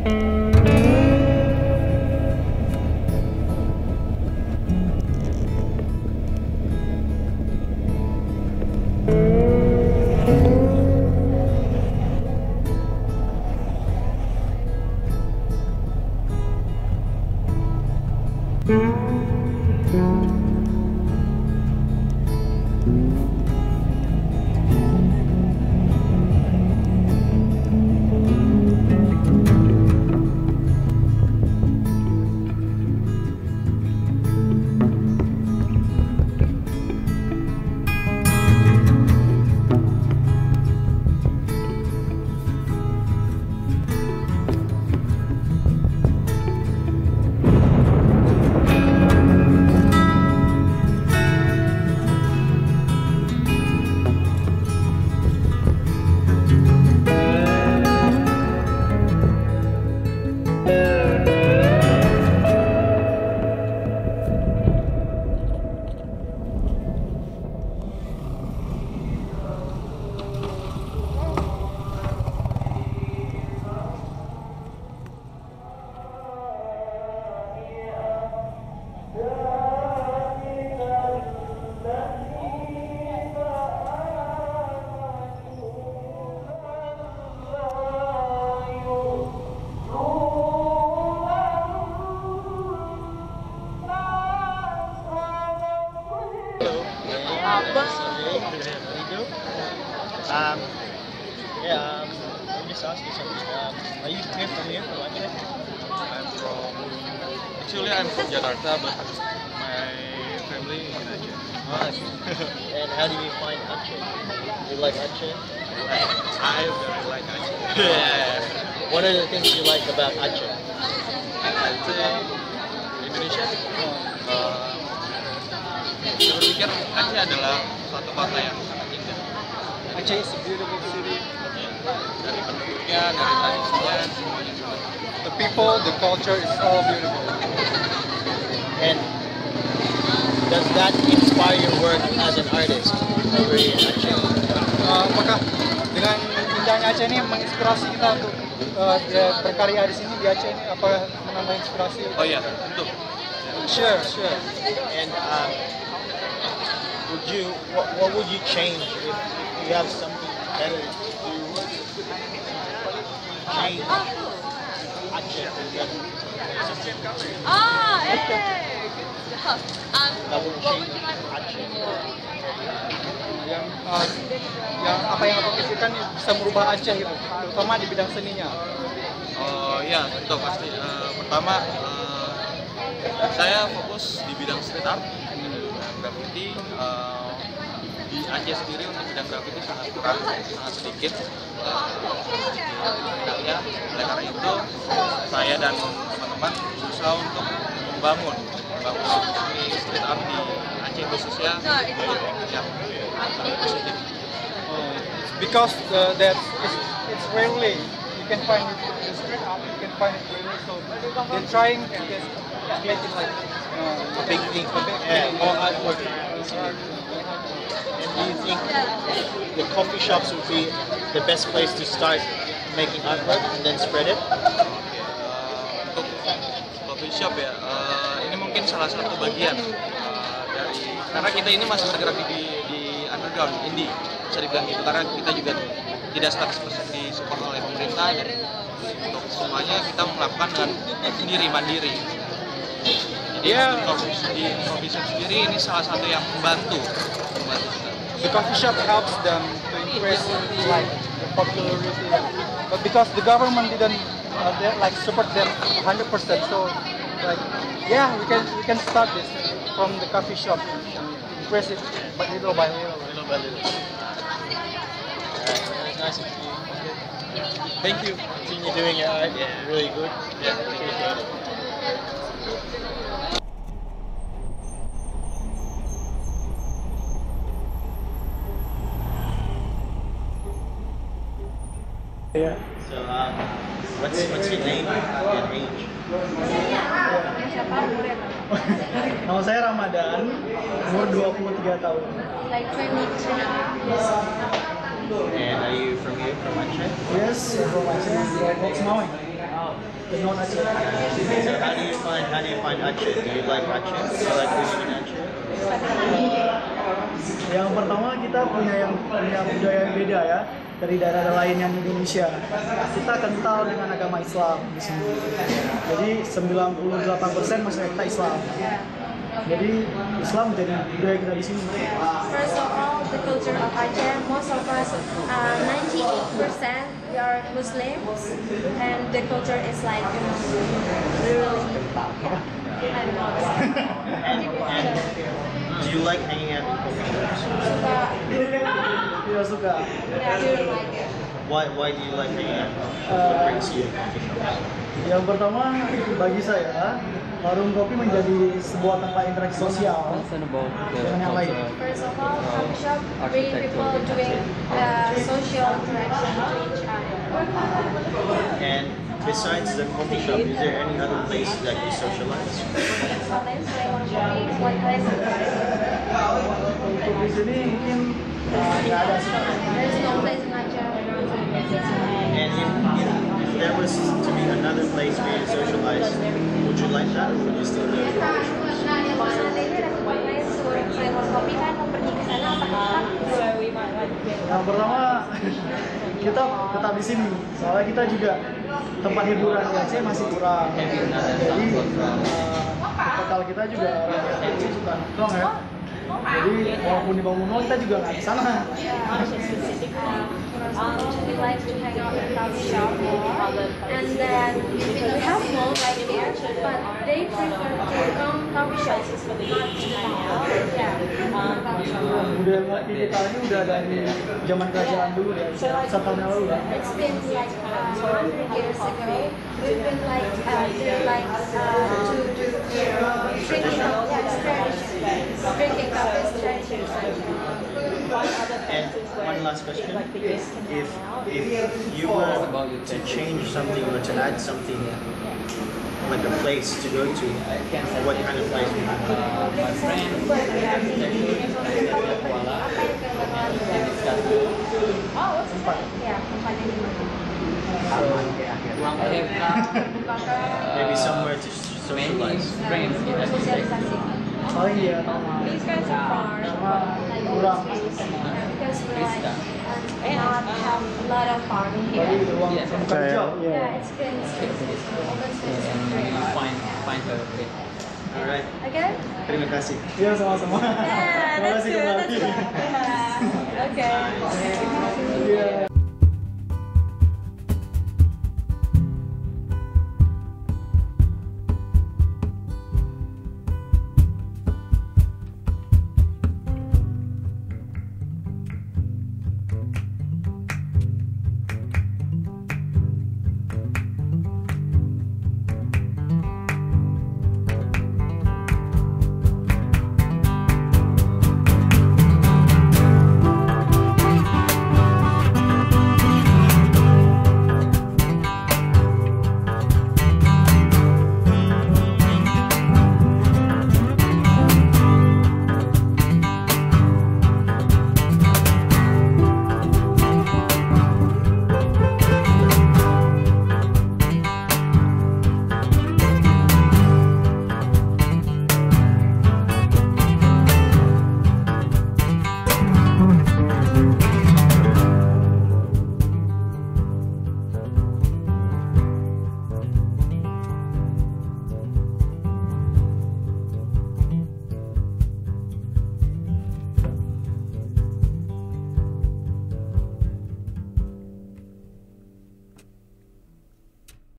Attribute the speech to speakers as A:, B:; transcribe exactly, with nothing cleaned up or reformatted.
A: Um, yeah, um, let me just ask you something. Um, are you here from here, from Aceh?
B: I'm from, actually I'm from Jakarta, but my family in Aceh.
A: Ah, and how do you find Aceh? You like Aceh?
B: I very like Aceh.
A: Yeah. What are the things you like about Aceh?
B: I'd say Indonesia. Uh, saya berpikir Aceh adalah suatu kota yang sangat indah.
C: Aceh is a beautiful city.
B: Dari penduduknya, dari tradisinya, semuanya sangat.
C: The people, the culture is all beautiful.
A: And does that inspire your work as an artist over in Aceh?
C: Uh, apakah dengan indahnya Aceh ini menginspirasi kita untuk uh, berkarya di sini di Aceh ini? Apa menambah inspirasi?
B: Oh iya, tentu.
C: Sure, sure.
A: And um, would you, what, what would you change if, if you have something better to do? Change Aceh together.
D: Ah, eh, good job. Um,
A: That would
D: what
A: change
D: would you like to
A: Aceh.
C: Yang uh, yang apa yang aku pikirkan bisa merubah Aceh gitu, terutama di bidang seninya.
B: Oh iya, tentu pasti. Uh, pertama, uh, saya fokus di bidang street art, di bidang graffiti. Uh, di Aceh sendiri untuk bidang graffiti sangat kurang, sangat sedikit. Uh, ya, oleh karena itu saya dan teman-teman berusaha untuk membangun, membangun seni street art di Aceh khususnya yang sangat positif.
C: Uh, it's because uh, that it's, it's rarely you can find it, the street art you can find it rarely, so they're trying to get make it like uh,
A: A big thing.
C: a big
A: Yeah,
C: thing.
A: more artwork. And do you think the coffee shops would be the best place to start making artwork and then spread it?
B: Uh, untuk coffee shop ya, uh, ini mungkin salah satu bagian uh, dari karena kita ini masih bergerak di di underground, indie, bisa dibilang gitu. Karena kita juga tidak seratus persen disupport oleh pemerintah dan untuk semuanya kita melakukan dengan sendiri mandiri. Jadi
C: Yeah.
B: untuk di coffee shop sendiri ini salah satu yang membantu, membantu kita.
C: The coffee shop helps them to increase like the popularity, but because the government didn't uh, they, like support them one hundred percent, so like yeah, we can we can start this from the coffee shop, increase it but little by little.
A: Little by little. Alright, nice to meet you. Thank you. Continue doing your art. Yeah, really good. Yeah, appreciate it.
C: Yeah.
A: So, um, what's what's your name and age?
C: Nama saya Ramadan, umur dua puluh tiga tahun.
D: like twenty-two?
A: And are you from here, from Aceh?
C: Yes, from Aceh, Box Mawai.
E: the non-Aceh.
A: So how do you find how do you find Aceh? Do you like Aceh? Do you like living in Aceh?
E: Yang pertama kita punya yang punya budaya yang beda ya dari daerah lain yang di Indonesia. Kita kental dengan agama Islam di sini. Jadi sembilan puluh delapan persen masyarakat kita Islam. Jadi Islam menjadi budaya kita di sini.
D: First of all, the culture of Aceh, most of us, uh, ninety-eight percent we are Muslims, and the culture is like, you know, really, yeah, I don't know.
A: And, and do you like hanging out in coffee shops?
D: Suka,
E: Tidak suka.
D: yeah, do you like it?
A: Why why do you like hanging out? What brings you to coffee shops?
E: Yang pertama bagi saya warung kopi menjadi sebuah tempat interaksi sosial
C: Concern about the
E: dengan yang lain.
C: culture.
D: First of all, coffee shop bring people doing uh, social interaction to each other.
A: And besides the coffee shop, is there any other place that you socialize?
D: Selain selain warung kopi, buat kalian surprise.
E: Untuk di sini mungkin uh, nggak ada sih.
D: There's no place in Aceh.
A: And if, if, if there was to be another place for you to socialize, would you like that or would you still go to coffee shops?
D: Kalau seandainya ada tempat lain selain selain warung kopi kan mau pergi ke sana apa tetap?
E: Yang pertama kita tetap di sini. Soalnya kita juga tempat hiburan di Aceh masih kurang. Jadi uh, bekal kita juga orang Aceh suka nongkrong ya. Jadi walaupun di Bangunan kita juga nggak di sana.
D: We like to hang out in coffee shop more, and then we have mall right here, but they prefer to come coffee shop, not to hang out. Yeah, um, coffee shop.
E: Budaya ngopi kita ini udah dari zaman kerajaan dulu ya, satu tahun yang lalu lah.
D: It's been like uh, one hundred years ago. We've been like uh, doing like uh, to do uh, drinking coffee, yeah, it's tradition. Drinking coffee is tradition.
A: And one last question: If if you were to change something or to add something, like a place to go to, what kind of place would it be?
D: Ya, tempat yang
A: Maybe somewhere to socialize.
D: sosialisasi.
E: Oh iya, sama
D: These guys are far.
E: sama kurang.
D: Because we like uh, not have a lot of farming
E: Jadi
D: here.
E: ruang kerja.
D: Yeah, it's been expensive. Open space is great.
C: Find find her way.
A: Alright.
D: Okay?
A: Terima kasih.
E: Iya sama-sama.
D: Yeah,
E: Terima
D: that's
E: kasih
D: good.
E: kembali.
D: That's good. Okay.
E: Iya.